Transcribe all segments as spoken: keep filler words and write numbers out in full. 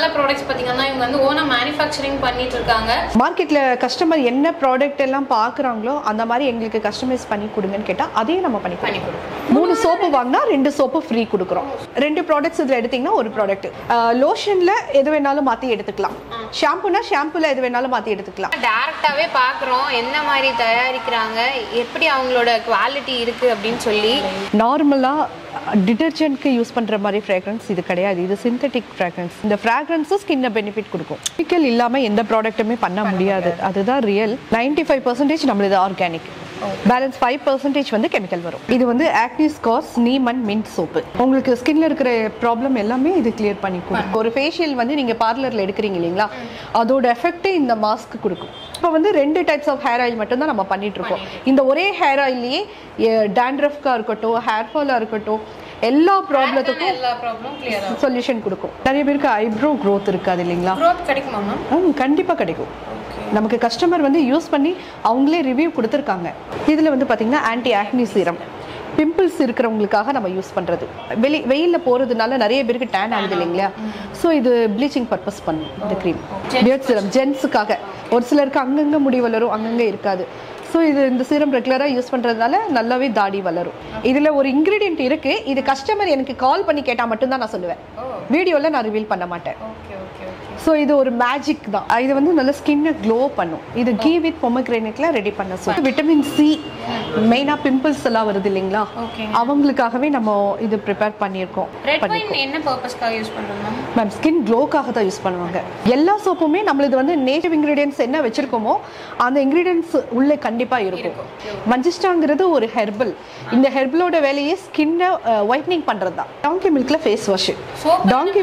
நல்ல ப்ராடக்ட்ஸ் பாத்தீங்கன்னா இவங்க வந்து ஓனா மேனுஃபேக்சரிங் பண்ணிட்டு இருக்காங்க. மார்க்கெட்ல கஸ்டமர் என்ன ப்ராடக்ட் எல்லாம் பாக்குறாங்களோ அந்த மாதிரி எங்களுக்கு கஸ்டமைஸ் பண்ணி கொடுங்கன்னு கேட்டா அதையும் நம்ம பண்ணி பண்ணி கொடுப்போம். மூணு சோப்பு வாங்கினா ரெண்டு சோப்பு ஃப்ரீ கொடுக்குறோம். ரெண்டு ப்ராடக்ட்ஸ் இதுல எடுத்தீங்கன்னா ஒரு ப்ராடக்ட். லோஷன்ல எது வேணாலும் மாத்தி எடுத்துக்கலாம். ஷாம்புனா ஷாம்புல எது வேணாலும் மாத்தி எடுத்துக்கலாம். டைரக்டாவே பாக்குறோம் என்ன மாதிரி தயாரிக்கிறாங்க, எப்படி அவங்களோட குவாலிட்டி இருக்கு அப்படின்னு சொல்லி. நார்மலா டிடர்ஜென்ட்க்கு யூஸ் பண்ற மாதிரி ஃப்ராக்ரன்ஸ் இது கிடையாது. இது சிந்தட்டிக் ஃப்ராக்ரன்ஸ். இந்த ஃப்ராக்ரன்ஸ் ஸ்கின்ன பெனிஃபிட் கொடுக்கும். கெமிக்கல் இல்லாம எந்த ப்ராடக்ட்டுமே பண்ண முடியாது. அதுதான் ரியல். நைன்டி ஃபைவ் பர்சன்டேஜ் நம்மளது ஆர்கானிக். பேலன்ஸ் ஃபைவ் பர்சன்டேஜ் வந்து கெமிக்கல் வரும். இது வந்து acne scars neem and mint soap. உங்களுக்கு ஸ்கின்ல இருக்கிற ப்ராப்ளம் எல்லாமே இது கிளியர் பண்ணி கொடுக்கும். ஒரு ஃபேஷியல் வந்து நீங்க பார்லர்ல எடுக்கிறீங்க இல்லைங்களா, அதோட எஃபெக்ட் இந்த மாஸ்க் கொடுக்கும். இப்போ வந்து ரெண்டு டைப்ஸ் ஆஃப் ஹேர் ஆயில் மட்டும் தான் நம்ம பண்ணிட்டு இருக்கோம். இந்த ஒரே ஹேர் ஆயிலேயே டாண்ட்ரஃப்கா இருக்கட்டும், ஹேர் ஃபாலா இருக்கட்டும், எல்லா ப்ராப்ளத்துக்கும் எல்லா ப்ராப்ளமும் கிளியர் ஆகும், சொல்யூஷன் கொடுக்கும். நிறைய பேருக்கு ஐப்ரோ growth இருக்காது இல்லைங்களா? growth கிடைக்குமா மேம்? கண்டிப்பா கிடைக்கும். நமக்கு கஸ்டமர் வந்து யூஸ் பண்ணி அவங்களே ரிவ்யூ கொடுத்துருக்காங்க. இதில் வந்து பார்த்தீங்கன்னா ஆன்டி ஆக்னி சீரம், பிம்பிள்ஸ் இருக்கிறவங்களுக்காக நம்ம யூஸ் பண்ணுறது. வெளி வெயிலில் போகிறதுனால நிறைய பேருக்கு டேன் ஆகுது இல்லைங்களா, ஸோ இது ப்ளீச்சிங் பர்பஸ் பண்ணும் இந்த க்ரீம். Beard serum ஜென்ஸுக்காக. ஒரு சிலருக்கு அங்கங்கே முடி வளரும், அங்கங்கே இருக்காது. ஸோ இது இந்த சீரம் ரெகுலராக யூஸ் பண்ணுறதுனால நல்லாவே தாடி வளரும். இதில் ஒரு இன்க்ரீடியன்ட் இருக்குது. இது கஸ்டமர் எனக்கு கால் பண்ணி கேட்டால் மட்டும்தான் நான் சொல்லுவேன். வீடியோவில் நான் ரிவீல் பண்ண மாட்டேன். ஸோ இது ஒரு மேஜிக் தான். இது வந்து நல்ல ஸ்கின்னை க்ளோ பண்ணும். இது கீ வித் பொமக்ரேனேட்ல ரெடி பண்ண சோப். விட்டமின் சி, மெயினாக பிம்பிள்ஸ் எல்லாம் வருது இல்லைங்களா, அவங்களுக்காகவே நம்ம இது ப்ரிப்பேர் பண்ணியிருக்கோம். என்ன பர்பஸ்க்காக யூஸ் பண்ணுறோம் மேம்? ஸ்கின் க்ளோக்காக தான் யூஸ் பண்ணுவாங்க. எல்லா சோப்புமே நம்மளது வந்து நேட்டிவ் இன்க்ரீடியன்ஸ் என்ன வச்சிருக்கோமோ அந்த இன்க்ரீடியன்ஸ் உள்ளே கண்டிப்பாக இருக்கும். மஞ்சிஸ்டாங்கிறது ஒரு ஹெர்பல். இந்த ஹெர்பலோட வேலையே ஸ்கின்னை ஒயிட்னிங் பண்ணுறது தான். டாங்கி மில்க்ல ஃபேஸ் வாஷ். டாங்கி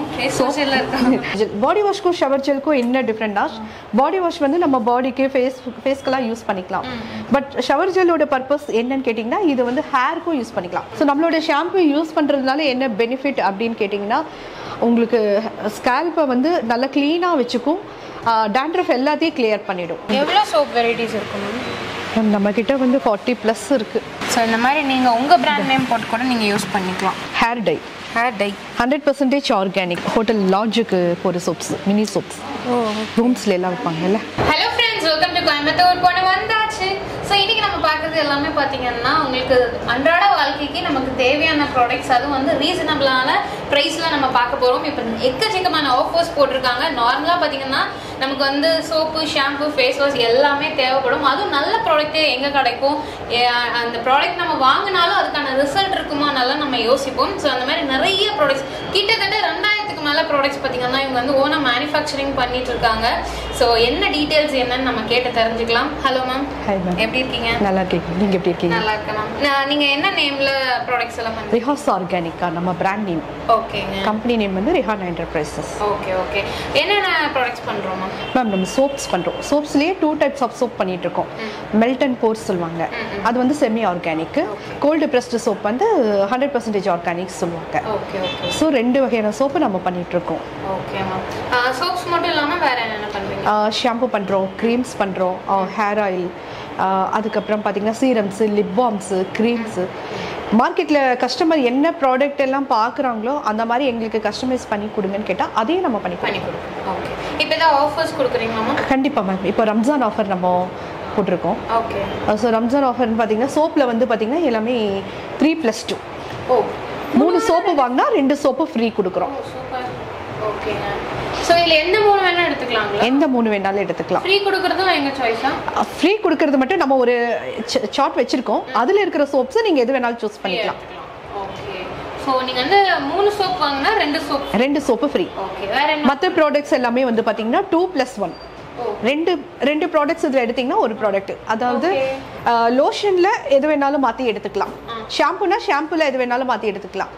பாடி வாஷ்க்கும் ஷவர் ஜெல்க்கும் என்ன டிஃப்ரெண்டா, பாடி வாஷ் வந்து நம்ம பாடிக்கு ஃபேஸ் ஃபேஸ்க்கெல்லாம் யூஸ் பண்ணிக்கலாம். பட் ஷவர் ஜெல்லோட பர்பஸ் என்னன்னு கேட்டிங்கன்னா இது வந்து ஹேருக்கும் யூஸ் பண்ணிக்கலாம். ஸோ நம்மளோட ஷாம்பு யூஸ் பண்ணுறதுனால என்ன பெனிஃபிட் அப்படின்னு கேட்டிங்கன்னா, உங்களுக்கு ஸ்கேல்பை வந்து நல்லா க்ளீனாக வச்சுக்கும், டாண்ட்ரஃப் எல்லாத்தையும் கிளியர் பண்ணிடும். எவ்வளோ சோப் வெரைட்டிஸ் இருக்கும் நம்ம கிட்ட வந்து ஃபார்ட்டி ப்ளஸ் இருக்குது. ஸோ இந்த மாதிரி நீங்கள் உங்கள் பிராண்ட் நேம் போட்டு கூட நீங்கள் யூஸ் பண்ணிக்கலாம். Hair dye hair dye hundred percentage organic. Hotel லாட்ஜுக்கு போகிற சோப்ஸ், மினி சோப்ஸ் ரூம்ஸ்ல எல்லாம் வைப்பாங்கல்ல. Hello friends, welcome to Coimbatore போன வந்தாச்சு. ஸோ இன்றைக்கி நம்ம பார்க்குறது எல்லாமே பார்த்தீங்கன்னா உங்களுக்கு அன்றாட வாழ்க்கைக்கு நமக்கு தேவையான ப்ராடக்ட்ஸ், அதுவும் வந்து ரீசனபிளான ப்ரைஸில் நம்ம பார்க்க போகிறோம். இப்போ எக்கச்சக்கமான ஆஃபர்ஸ் போட்டிருக்காங்க. நார்மலாக பார்த்தீங்கன்னா நமக்கு வந்து சோப்பு, ஷாம்பு, ஃபேஸ் வாஷ் எல்லாமே தேவைப்படும். அதுவும் நல்ல ப்ராடக்ட்டே எங்கே கிடைக்கும், அந்த ப்ராடக்ட் நம்ம வாங்கினாலும் அதுக்கான ரிசல்ட் இருக்குமா நல்லா நம்ம யோசிப்போம். ஸோ அந்த மாதிரி நிறைய ப்ராடக்ட்ஸ், கிட்டத்தட்ட ரெண்டாயிரத்துக்கு மேலே ப்ராடக்ட்ஸ் பார்த்தீங்கன்னா இவங்க வந்து ஓனாக மேனுஃபேக்சரிங் பண்ணிட்டு இருக்காங்க. ஸோ என்ன டீட்டெயில்ஸ் என்னன்னு நம்ம கேட்டு தெரிஞ்சுக்கலாம். Hello ma'am. Hi ma'am. எப்படி இருக்கீங்க? நல்லா இருக்கீங்க. நீங்கள் எப்படி இருக்கீங்க? நல்லா இருக்கேன் மேம். நீங்கள் என்ன நேமில் ப்ராடக்ட்ஸ் எல்லாம் பண்ணுறீங்க? ரிஹாஸ் ஆர்கானிக்கா நம்ம பிராண்ட் நேம். ஓகேங்க. கம்பெனி நேம் வந்து ரிஹான் என்டர்பிரைசஸ். Okay okay. என்னென்ன ப்ராடக்ட்ஸ் பண்ணுறோம் மேம்? மேம் நம்ம சோப்ஸ் பண்ணுறோம். சோப்ஸ்லேயே டூ டைப்ஸ் ஆஃப் சோப் பண்ணிட்டு இருக்கோம். மெல்ட் அண்ட் போர்ஸ் சொல்லுவாங்க, அது வந்து semi organic. Cold pressed soap வந்து ஹண்ட்ரட் பர்சன்டேஜ் ஆர்கானிக் சொல்லுவாங்க. Okay okay. ஸோ ரெண்டு வகையான சோப்பு நம்ம பண்ணிட்டு இருக்கோம். Okay ma'am. சோப்ஸ் மட்டும் இல்லாமல் வேறு என்னென்ன பண்ணுறீங்க? ஷாம்பு பண்ணுறோம், க்ரீம்ஸ் பண்ணுறோம், ஹேர் ஆயில், அதுக்கப்புறம் பார்த்தீங்கன்னா சீரம்ஸு, லிப் பாம்ஸு, க்ரீம்ஸு. மார்க்கெட்டில் கஸ்டமர் என்ன ப்ராடக்ட் எல்லாம் பார்க்குறாங்களோ அந்த மாதிரி எங்களுக்கு கஸ்டமைஸ் பண்ணி கொடுங்கன்னு கேட்டால் அதையும் நம்ம பண்ணி பண்ணி கொடுப்போம். ஓகே. இப்போ ஏதாவது ஆஃபர்ஸ் கொடுக்குறீங்களா மேம்? கண்டிப்பாக மேம். இப்போ ரம்ஜான் ஆஃபர் நம்ம போட்டிருக்கோம். ஓகே. ஸோ ரம்ஜான் ஆஃபர்னு பார்த்தீங்கன்னா சோப்பில் வந்து பார்த்தீங்கன்னா எல்லாமே த்ரீ ப்ளஸ் டூ. ஓ, மூணு சோப்பு வாங்கினா ரெண்டு சோப்பு ஃப்ரீ கொடுக்குறோம். சூப்பர். ஓகேங்க. ஸோ இதில் எந்த மூணு வேணாலும் எடுத்துக்கலாங்களா? எந்த மூணு வேணாலும் எடுத்துக்கலாம். ஃப்ரீ கொடுக்குறதும் எங்கள் சாய்ஸா? ஃப்ரீ கொடுக்கறது மட்டும் நம்ம ஒரு சார்ட் வச்சிருக்கோம், அதில் இருக்கிற சோப்ஸை நீங்கள் எது வேணாலும் சூஸ் பண்ணிக்கலாம். ஓகே. ஸோ நீங்கள் வந்து மூணு சோப் வாங்கினா ரெண்டு சோப் ரெண்டு சோப்பு ஃப்ரீ. ஓகே. வேற மற்ற ப்ராடக்ட்ஸ் எல்லாமே வந்து பார்த்தீங்கன்னா டூ ப்ளஸ் ஒன். ரெண்டு ரெண்டு ப்ராடக்ட்ஸ் இதில் எடுத்தீங்கன்னா ஒரு ப்ராடக்ட். அதாவது லோஷனில் எது வேணாலும் மாற்றி எடுத்துக்கலாம். ஷாம்புனா ஷாம்புல எது வேணாலும் மாற்றி எடுத்துக்கலாம்.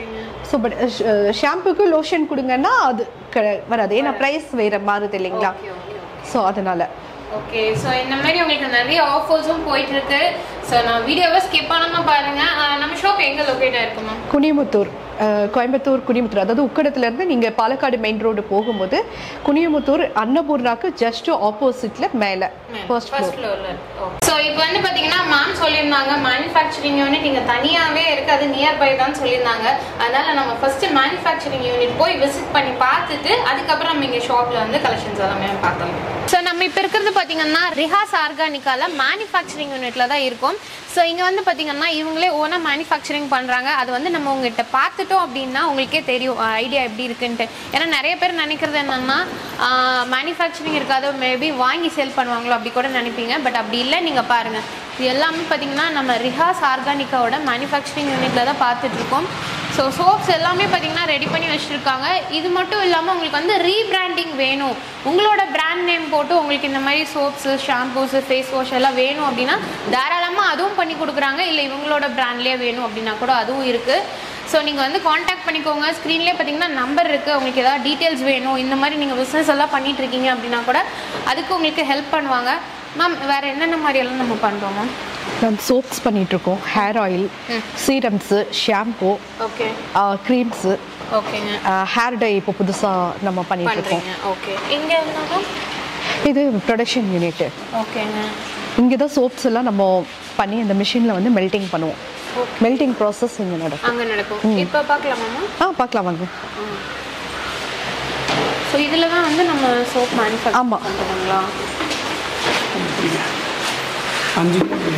ஸோ பட் ஷாம்புக்கு லோஷன் கொடுங்கன்னா அது வராது, ஏன்னா ப்ரைஸ் வேறு மாறுது இல்லைங்களா. ஸோ அதனால ஓகே. ஸோ இந்த மாதிரி உங்களுக்கு நிறைய ஆஃபர்ஸும் போயிட்டு இருக்கு. ஸோ நான் வீடியோவை ஸ்கிப் பண்ணாமல் பாருங்க. நம்ம ஷாப் எங்கே லொக்கேட் ஆயிருக்கும் மேம்? குனிமுத்தூர் கோயம்புத்தூர் குனியமுத்தூர், அதாவது உக்கடத்துலேருந்து நீங்கள் பாலக்காடு மெயின் ரோடு போகும்போது குனியமுத்தூர் அன்னபூர்ணாக்கு ஜஸ்ட் ஆப்போசிட்ல மேலே ஃபர்ஸ்ட் ஃப்ளோர். ஸோ இப்போ வந்து பார்த்தீங்கன்னா மேம் சொல்லியிருந்தாங்க மேனுஃபேக்சரிங் யூனிட் இங்கே தனியாகவே இருக்குது, அது நியர்பை தான் சொல்லியிருந்தாங்க. அதனால நம்ம ஃபர்ஸ்ட் மேனுஃபேக்சரிங் யூனிட் போய் விசிட் பண்ணி பார்த்துட்டு அதுக்கப்புறம் நம்ம இங்கே ஷாப்பில் வந்து கலெக்ஷன்ஸ் எல்லாமே பார்த்தோம். ஸோ நம்ம இப்போ இருக்கிறது பார்த்தீங்கன்னா ரிஹாஸ் ஆர்கானிக்கால மேனுஃபேக்சரிங் யூனிட்ல தான் இருக்கும். ஸோ இங்கே வந்து பார்த்தீங்கன்னா இவங்களே ஓனாக மேனுஃபேக்சரிங் பண்ணுறாங்க. அது வந்து நம்ம உங்ககிட்ட பார்த்துட்டோம் அப்படின்னா உங்களுக்கே தெரியும் ஐடியா எப்படி இருக்குன்ட்டு. ஏன்னா நிறைய பேர் நினைக்கிறது என்னென்னா மேனுஃபேக்சரிங் இருக்காது, மேபி வாங்கி சேல் பண்ணுவாங்களோ அப்படி கூட நினைப்பீங்க. பட் அப்படி இல்லை, நீங்கள் பாருங்கள் இது எல்லாமே பார்த்தீங்கன்னா நம்ம ரிஹாஸ் ஆர்கானிக்காவோட மேனுஃபேக்சரிங் யூனிட்டில் தான் பார்த்துட்ருக்கோம். ஸோ சோப்ஸ் எல்லாமே பார்த்தீங்கன்னா ரெடி பண்ணி வச்சுருக்காங்க. இது மட்டும் இல்லாமல் உங்களுக்கு வந்து ரீபிராண்டிங் வேணும், உங்களோட பிராண்ட் நேம் போட்டு உங்களுக்கு இந்த மாதிரி சோப்ஸு ஷாம்பூஸு ஃபேஸ் வாஷ் எல்லாம் வேணும் அப்படின்னா தாராளமாக அதுவும் பண்ணி கொடுக்குறாங்க. இல்லை இவங்களோட பிராண்ட்லேயே வேணும் அப்படின்னா கூட அதுவும் இருக்குது. ஸோ நீங்கள் வந்து காண்டாக்ட் பண்ணிக்கோங்க. ஸ்க்ரீன்லேயே பார்த்தீங்கன்னா நம்பர் இருக்குது. உங்களுக்கு ஏதாவது டீட்டெயில்ஸ் வேணும், இந்த மாதிரி நீங்கள் பிஸ்னஸ் எல்லாம் பண்ணிகிட்டு இருக்கீங்க அப்படின்னா கூட அதுக்கு உங்களுக்கு ஹெல்ப் பண்ணுவாங்க. மேம் வேறு என்னென்ன மாதிரியெல்லாம் நம்ம பண்ணுறோம் மேம்? மேம் சோப்ஸ் பண்ணிகிட்ருக்கோம், hair oil, serums, shampoo, okay, creams, ஓகேங்க, ஹேர் டை இப்போ புதுசாக நம்ம பண்ணிகிட்ருக்கோம். ஓகே, இங்கே இருந்தாலும் இது ப்ரொடக்ஷன் யூனிட்டு. ஓகேங்க, இங்கே தான் சோப்ஸ் எல்லாம் நம்ம பண்ணி அந்த மிஷினில் வந்து மெல்டிங் பண்ணுவோம். மெல்டிங் ப்ராசஸ் இங்கே நடக்கும். அங்கே நடக்கும். இப்போ பார்க்கலாமா? ஆ பார்க்கலாம் வாங்க. ஸோ இதில் தான் வந்து நம்ம சோப் மேனுஃபேக்சர் ஆமாம் பண்ணுறோங்களா? அஞ்சு.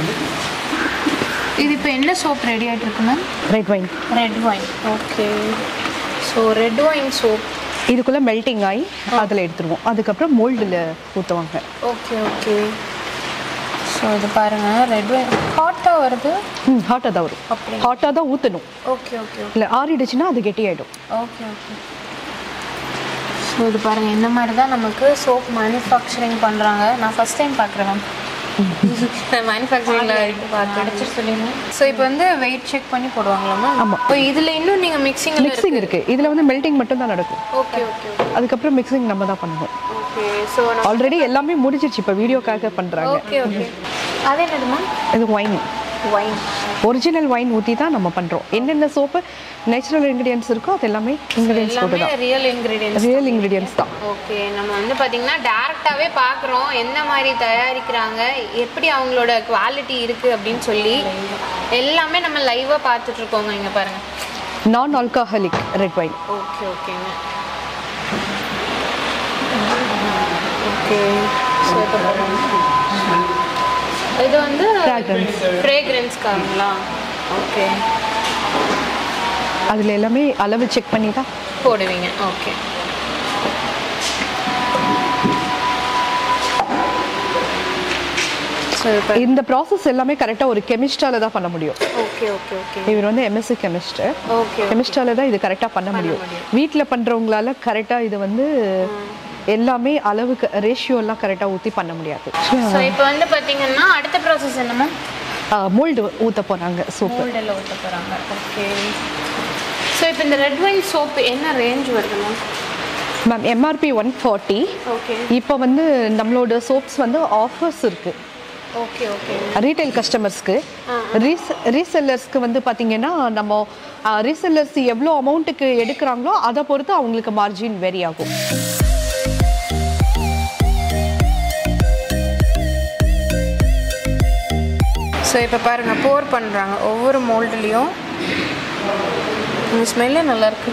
இது இப்போ என்ன சோப் ரெடி ஆகிட்டு இருக்கு ma'am? Red wine. Red wine, okay. So red wine soap இதுக்குள்ளே மெல்டிங் ஆகி அதில் எடுத்துருவோம். அதுக்கப்புறம் மோல்டில் ஊற்றுவாங்க. Okay okay. ஸோ இது பாருங்கள், ரெட் வைன் ஹாட்டாக வருது. ம் ஹாட்டாக தான் வரும். அப்படி ஹாட்டாக தான் ஊற்றணும். Okay okay. இல்லை ஆறிடுச்சுன்னா அது கெட்டியாயிடும். Okay okay. ஸோ இது பாருங்கள், இந்த மாதிரி தான் நமக்கு சோப் மேனுஃபேக்சரிங் பண்ணுறாங்க. நான் ஃபஸ்ட் டைம் பார்க்குறேன் மேம் மேனுஃபேக்சரிங்கில் பார்த்து அடிச்சு சொல்லிடுங்க. ஸோ இப்போ வந்து வெயிட் செக் பண்ணி போடுவாங்களாமா? ஆமாம். இப்போ இதில் இன்னும் நீங்கள் மிக்சிங் மிக்சிங் இருக்குது. இதில் வந்து மெல்டிங் மட்டும் தான் நடக்கும். Okay okay. அதுக்கப்புறம் மிக்சிங் நம்ம தான் பண்ணுவோம். ஓகே. ஸோ ஆல்ரெடி எல்லாமே முடிஞ்சிருச்சு, இப்போ வீடியோக்காக பண்ணுறாங்க. Okay okay. அது என்னது மேம்? இது ஒயின். ஒயின் ஒரிஜினல் ஒயின் ஊற்றி தான் நம்ம பண்ணுறோம். என்னென்ன சோப்பு நேச்சுரல் இன்க்ரீடியன்ஸ் இருக்கோ அது எல்லாமே இன்க்ரீடியன்ஸ் போட்டு தான். Real ingredients. ரியல் இன்க்ரீடியன்ஸ் தான். ஓகே. நம்ம வந்து பார்த்தீங்கன்னா டேரெக்டாகவே பார்க்குறோம் என்ன மாதிரி தயாரிக்கிறாங்க, எப்படி அவங்களோட குவாலிட்டி இருக்குது அப்படின்னு சொல்லி எல்லாமே நம்ம லைவாக பார்த்துட்ருக்கோங்க. இங்கே பாருங்கள், நான் ஆல்கஹாலிக் ரெட் வைன். ஓகே ஓகேங்க. ஓகே. ஸோ இப்போ இது வந்து ஃப்ரேக்ரன்ஸ்க்காங்களா? ஓகே. அதில் எல்லாமே அளவு செக் பண்ணி தான் போடுவீங்க. ஓகே. இந்த ப்ராசஸ் எல்லாமே கரெக்டாக ஒரு கெமிஸ்டால தான் பண்ண முடியும். Okay okay okay. இவர் வந்து எம்எஸ்சி கெமிஸ்ட். ஓகே. கெமிஸ்டால தான் இது கரெக்டாக பண்ண முடியும். வீட்டில் பண்ணுறவங்களால கரெக்டாக இது வந்து எல்லாமே அளவுக்கு ரேஷியோ எல்லாம் கரெக்டாக ஊற்றி பண்ண முடியாது. ஸோ இப்போ வந்து பார்த்தீங்கன்னா அடுத்த ப்ராசஸ் என்னமா? மோல்டு ஊற்ற போகிறாங்க. சோப்பு மோல்டில் ஊற்ற போகிறாங்க. ஓகே. ஸோ இப்போ இந்த ரெட் வைன் சோப்பு என்ன ரேஞ்ச் வருது ma'am? Ma'am MRP one forty. Okay. இப்போ வந்து நம்மளோட சோப்ஸ் வந்து ஆஃபர்ஸ் இருக்குது. Okay okay. ரீட்டைல் கஸ்டமர்ஸ்க்கு. ரீஸ் ரீசெல்லர்ஸ்க்கு வந்து பார்த்தீங்கன்னா நம்ம ரீசெல்லர்ஸ் எவ்வளோ அமௌண்ட்டுக்கு எடுக்கிறாங்களோ அதை பொறுத்து அவங்களுக்கு மார்ஜின் வெரி ஆகும். ஸோ இப்போ பாருங்கள், போர் பண்ணுறாங்க ஒவ்வொரு மோல்டுலேயும். இந்த ஸ்மெல்லே நல்லாயிருக்கு,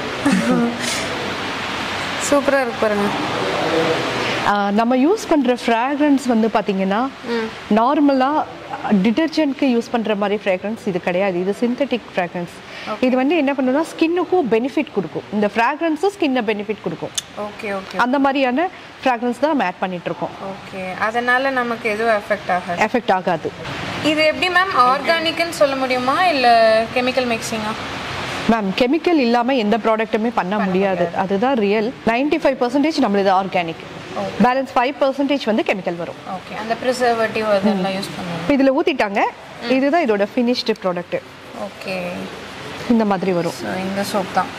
சூப்பராக இருக்கு பாருங்கள். நம்ம யூஸ் பண்ணுற ஃப்ராக்ரன்ஸ் வந்து பார்த்தீங்கன்னா நார்மலாக டிட்டர்ஜென்ட்க்கு யூஸ் பண்ணுற மாதிரி ஃப்ராக்ரன்ஸ் இது கிடையாது. இது சிந்தட்டிக் ஃப்ராக்ரன்ஸ். இது வந்து என்ன பண்ணுன்னா ஸ்கின்னுக்கும் பெனிஃபிட் கொடுக்கும். இந்த ஃப்ராக்ரன்ஸும் ஸ்கின்னை பெனிஃபிட் கொடுக்கும். Okay okay. அந்த மாதிரியான ஃப்ராக்ரன்ஸ் தான் நம்ம ஆட் பண்ணிகிட்ருக்கோம். ஓகே. அதனால் நமக்கு எதுவும் எஃபெக்ட் ஆகாது? எஃபெக்ட் ஆகாது. இது எப்படி மேம் ஆர்கானிக்னு சொல்ல முடியுமா இல்லை கெமிக்கல் மிக்சிங்கா? மேம் கெமிக்கல் இல்லாமல் எந்த ப்ராடக்ட்டுமே பண்ண முடியாது. அதுதான் ரியல். நைன்டி ஃபைவ் பர்சன்டேஜ் நம்மளது ஆர்கானிக், பேலன்ஸ் ஃபைவ் பர்சன்டேஜ் வந்து கெமிக்கல் வரும். ஓகே. அந்த ப்ரிசர்வேட்டிவ் அதெல்லாம் யூஸ் பண்ணுவோம். இப்போ இதில் ஊற்றிட்டாங்க. இதுதான் இதோட ஃபினிஷ்டு ப்ராடக்ட்டு. ஓகே. இந்த மாதிரி வரும். ஸோ இந்த சோப் தான்.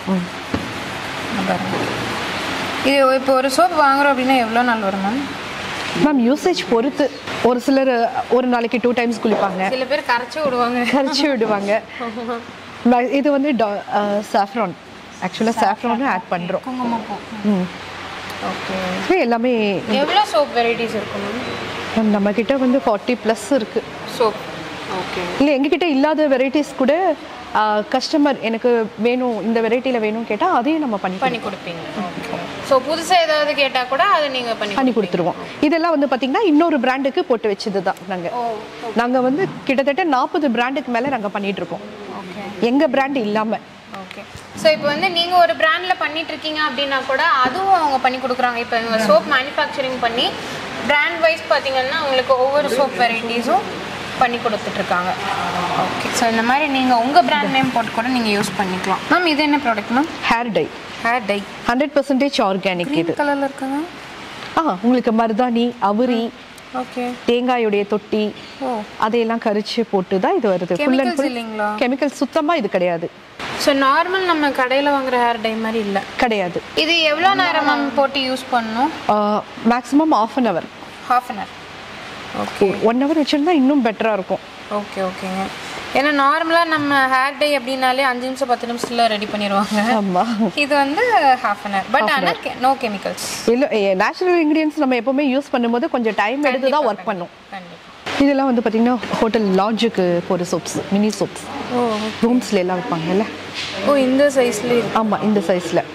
இது இப்போ ஒரு சோப் வாங்குறோம் அப்படின்னா எவ்வளோ நாள் வரும் மேம்? மேம் யூசேஜ் பொறுத்து. ஒரு சிலர் ஒரு நாளைக்கு டூ டைம்ஸ் குளிப்பாங்க, சில பேர் கரைச்சி விடுவாங்க. கரைச்சி விடுவாங்க. இது வந்து சாஃப்ரான், ஆக்சுவலாக சாஃப்ரானும் ஆட் பண்ணுறோம். குங்குமப்பூ. ம் ஓகே. எல்லாமே எவ்வளோ சோப் வெரைட்டிஸ் இருக்கும் மேம்? நம்மக்கிட்ட வந்து ஃபார்ட்டி ப்ளஸ் இருக்குது சோப். ஓகே. இல்லை எங்ககிட்ட இல்லாத வெரைட்டிஸ் கூட கஸ்டமர் எனக்கு வேணும், இந்த வெரைட்டியில் வேணும் கேட்டால் அதையும் நம்ம பண்ணி பண்ணி கொடுப்பீங்க. ஓகே. ஸோ புதுசாக ஏதாவது கேட்டால் கூட அதை நீங்கள் பண்ணி பண்ணி கொடுத்துருவோம். இதெல்லாம் வந்து பார்த்திங்கன்னா இன்னொரு பிராண்டுக்கு போட்டு வச்சது தான். நாங்கள் நாங்கள் வந்து கிட்டத்தட்ட நாற்பது பிராண்டுக்கு மேலே நாங்கள் பண்ணிகிட்ருக்கோம். ஓகே. எங்கள் பிராண்டு இல்லாமல். ஓகே. ஸோ இப்போ வந்து நீங்கள் ஒரு பிராண்டில் பண்ணிட்டு இருக்கீங்க அப்படின்னா கூட அதுவும் அவங்க பண்ணி கொடுக்குறாங்க. இப்போ இவங்க சோப் மேனுஃபேக்சரிங் பண்ணி பிராண்ட் வைஸ் பார்த்தீங்கன்னா உங்களுக்கு ஒவ்வொரு சோப் வெரைட்டிஸும் பண்ணி கொடுத்துட்ருக்காங்க. ஓகே. ஸோ இந்த மாதிரி நீங்கள் உங்கள் பிராண்ட் நேம் போட்டு கூட நீங்கள் யூஸ் பண்ணிக்கலாம். மேம் இது என்ன product ma'am? Hair dye. Hair dye hundred percentage organic. இது கலரில் இருக்குங்க. ஆ உங்களுக்கு மருதாணி, அவுரி, ஓகே, தேங்காயுடைய தொட்டி அதையெல்லாம் கரிச்சு போட்டு தான் இது வருது. ஃபுல் அண்ட் ஃபுல் இல்லைங்களா? கெமிக்கல் சுத்தமாக இது கிடையாது. ஸோ நார்மல் நம்ம கடையில் வாங்குற ஹேர் டை மாதிரி இல்லை. கிடையாது. இது எவ்வளோ நேரம் மேம் போட்டு யூஸ் பண்ணணும்? Maximum half an hour. Half an hour. Okay. One hour வச்சுருந்தா இன்னும் பெட்டராக இருக்கும். ஓகே ஓகேங்க. ஏன்னா நார்மலாக நம்ம ஹேர் டை அப்படின்னாலே அஞ்சு நிமிஷம் பத்து நிமிஷத்தில் ரெடி பண்ணிடுவாங்க. ஆமாம். இது வந்து ஹாஃப் அன் ஹவர். பட் ஆனால் நோ கெமிக்கல்ஸ். இல்லை, நேச்சுரல் இன்க்ரீடியன்ஸ் நம்ம எப்போவுமே யூஸ் பண்ணும்போது கொஞ்சம் டைம் எடுத்து தான் ஒர்க் பண்ணும். கண்டிப்பாக. இதெல்லாம் வந்து பார்த்திங்கன்னா ஹோட்டல் லாட்ஜுக்கு போகிற சோப்ஸ், மினி சோப்ஸ். ஓ. ரூம்ஸில் எல்லாம் வைப்பாங்கல்ல. ஓ இந்த சைஸ்லேயே? ஆமாம், இந்த சைஸில்